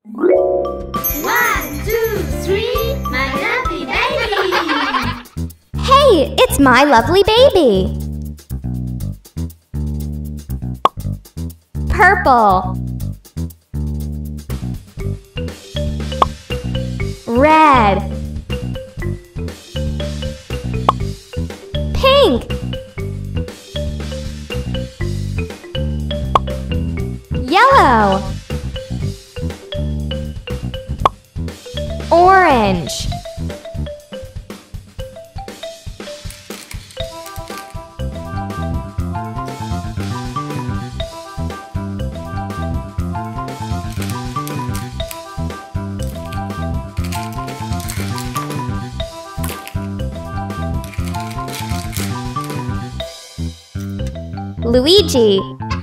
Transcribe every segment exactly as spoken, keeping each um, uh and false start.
One, two, three, my lovely baby! Hey, it's my lovely baby! Purple, red, pink, yellow, orange, Luigi,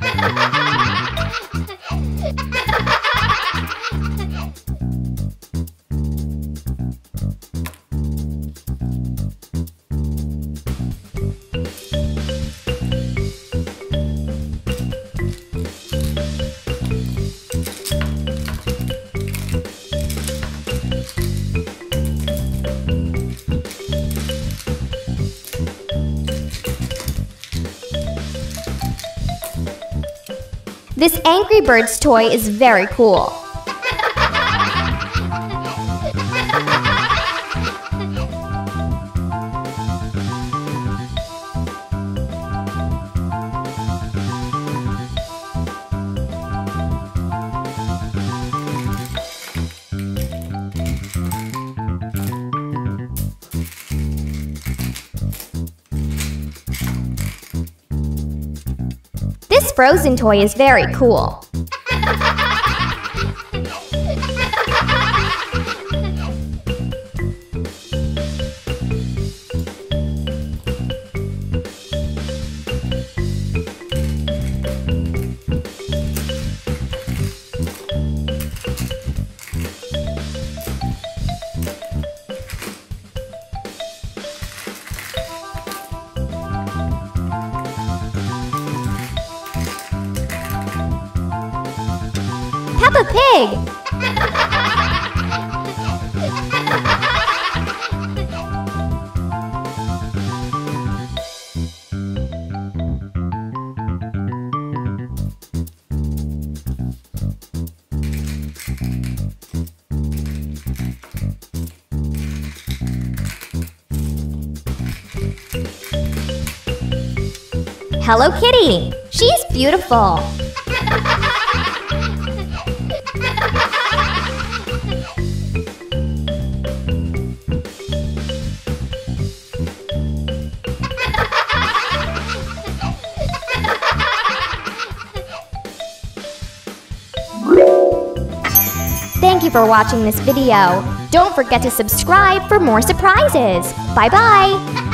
This Angry Birds toy is very cool. This Frozen toy is very cool. Peppa Pig! Hello Kitty! She's beautiful! Thank you for watching this video. Don't forget to subscribe for more surprises. Bye-bye!